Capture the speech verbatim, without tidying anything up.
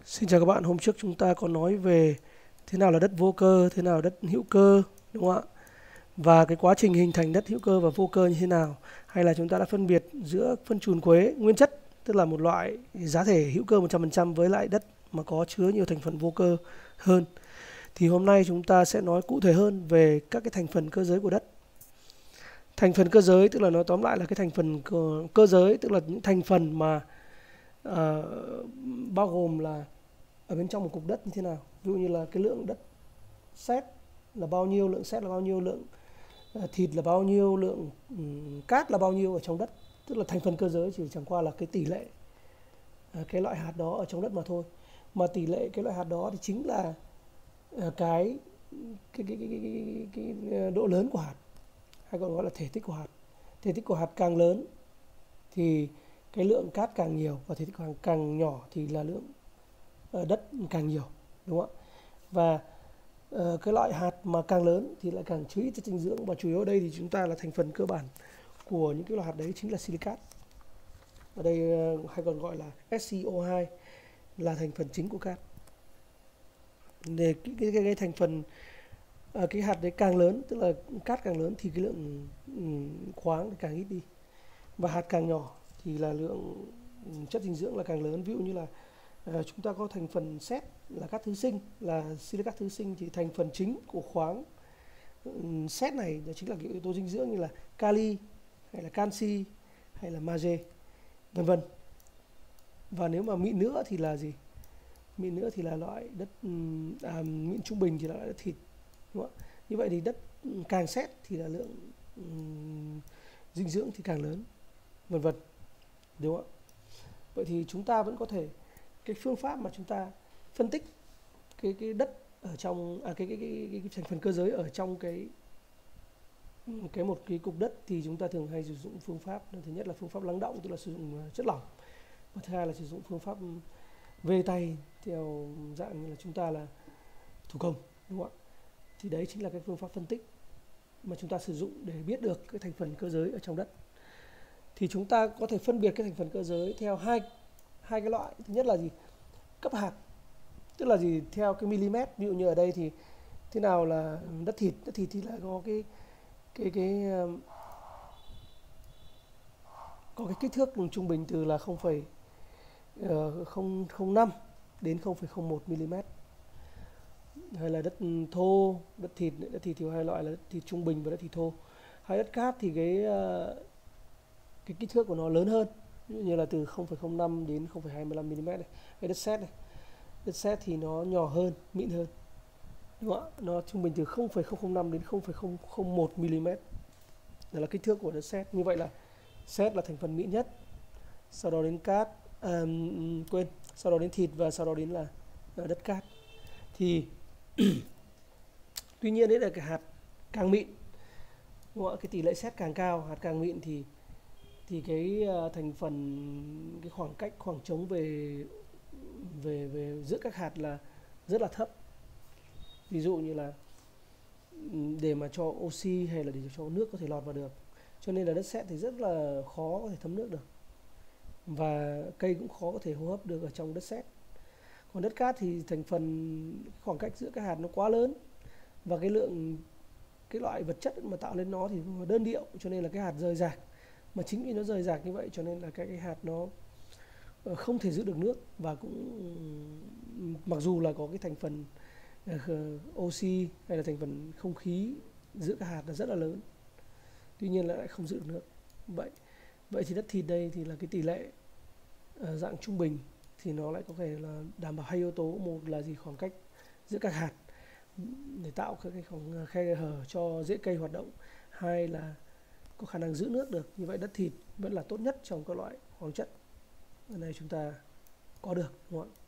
Xin chào các bạn, hôm trước chúng ta có nói về thế nào là đất vô cơ, thế nào là đất hữu cơ, đúng không ạ? Và cái quá trình hình thành đất hữu cơ và vô cơ như thế nào? Hay là chúng ta đã phân biệt giữa phân trùn quế nguyên chất, tức là một loại giá thể hữu cơ một trăm phần trăm với lại đất mà có chứa nhiều thành phần vô cơ hơn. Thì hôm nay chúng ta sẽ nói cụ thể hơn về các cái thành phần cơ giới của đất. Thành phần cơ giới tức là nói tóm lại là cái thành phần cơ, cơ giới, tức là những thành phần mà ờ, bao gồm là ở bên trong một cục đất như thế nào. Ví dụ như là cái lượng đất sét là bao nhiêu, lượng sét là bao nhiêu, lượng uh, thịt là bao nhiêu, lượng um, cát là bao nhiêu ở trong đất. Tức là thành phần cơ giới chỉ chẳng qua là cái tỷ lệ uh, cái loại hạt đó ở trong đất mà thôi. Mà tỷ lệ cái loại hạt đó thì chính là uh, cái, cái, cái, cái, cái, cái, cái, cái độ lớn của hạt, hay còn gọi là thể tích của hạt. Thể tích của hạt càng lớn thì cái lượng cát càng nhiều, và thể tích càng càng nhỏ thì là lượng uh, đất càng nhiều, đúng không ạ? Và uh, cái loại hạt mà càng lớn thì lại càng chứa ít chất dinh dưỡng, và chủ yếu ở đây thì chúng ta là thành phần cơ bản của những cái loại hạt đấy chính là silicat. Ở đây uh, hay còn gọi là ét xê o hai là thành phần chính của cát. Để cái, cái, cái, cái thành phần uh, cái hạt đấy càng lớn, tức là cát càng lớn thì cái lượng um, khoáng thì càng ít đi, và hạt càng nhỏ thì là lượng um, chất dinh dưỡng là càng lớn. Ví dụ như là uh, chúng ta có thành phần sét là cát thứ sinh, là silicat thứ sinh, thì thành phần chính của khoáng um, sét này đó chính là cái yếu tố dinh dưỡng như là kali hay là canxi hay là magie, vân vân. Và nếu mà mịn nữa thì là gì? Mịn nữa thì là loại đất um, à, mịn trung bình thì là loại đất thịt, đúng không? Như vậy thì đất càng sét thì là lượng um, dinh dưỡng thì càng lớn, vân vân, đúng không ạ? Vậy thì chúng ta vẫn có thể, cái phương pháp mà chúng ta phân tích cái cái đất ở trong à, cái, cái, cái, cái, cái thành phần cơ giới ở trong cái cái một cái cục đất, thì chúng ta thường hay sử dụng phương pháp, thứ nhất là phương pháp lắng đọng, tức là sử dụng chất lỏng, và thứ hai là sử dụng phương pháp vê tay theo dạng như là chúng ta là thủ công, đúng không ạ? Thì đấy chính là cái phương pháp phân tích mà chúng ta sử dụng để biết được cái thành phần cơ giới ở trong đất. Thì chúng ta có thể phân biệt cái thành phần cơ giới theo hai hai cái loại. Thứ nhất là gì? Cấp hạt, tức là gì? Theo cái mm. Ví dụ như ở đây thì thế nào là đất thịt? Đất thịt thì là có cái cái cái có cái kích thước trung bình từ là không phẩy không không năm đến không phẩy không một mm. Hay là đất thô, đất thịt, đất thịt thì hai loại là đất thịt trung bình và đất thịt thô. Hay đất cát thì cái cái kích thước của nó lớn hơn, ví dụ như là từ không phẩy không năm đến không phẩy hai mươi lăm mm này. Hay đất sét này, đất sét thì nó nhỏ hơn, mịn hơn, đúng không ạ? Nó trung bình từ không phẩy không không năm đến không phẩy không không một mm. Đó là kích thước của đất sét. Như vậy là sét là thành phần mịn nhất, sau đó đến cát, à, quên, sau đó đến thịt, và sau đó đến là đất cát. Thì tuy nhiên đấy là cái hạt càng mịn, đúng không ạ? Cái tỷ lệ sét càng cao, hạt càng mịn thì thì cái thành phần, cái khoảng cách, khoảng trống về về về giữa các hạt là rất là thấp. Ví dụ như là để mà cho oxy hay là để cho nước có thể lọt vào được, cho nên là đất sét thì rất là khó có thể thấm nước được, và cây cũng khó có thể hô hấp được ở trong đất sét. Còn đất cát thì thành phần, khoảng cách giữa các hạt nó quá lớn, và cái lượng, cái loại vật chất mà tạo nên nó thì đơn điệu, cho nên là cái hạt rời rạc. Mà chính vì nó rời rạc như vậy cho nên là cái, cái hạt nó không thể giữ được nước, và cũng mặc dù là có cái thành phần uh, oxy hay là thành phần không khí giữa các hạt là rất là lớn, tuy nhiên lại không giữ được nước. Vậy vậy thì đất thịt đây thì là cái tỷ lệ uh, dạng trung bình, thì nó lại có thể là đảm bảo hai yếu tố. Một là gì? Khoảng cách giữa các hạt để tạo các cái khoảng khe hở cho rễ cây hoạt động. Hai là có khả năng giữ nước được. Như vậy đất thịt vẫn là tốt nhất trong các loại khoáng chất ở này chúng ta có được, đúng không ạ?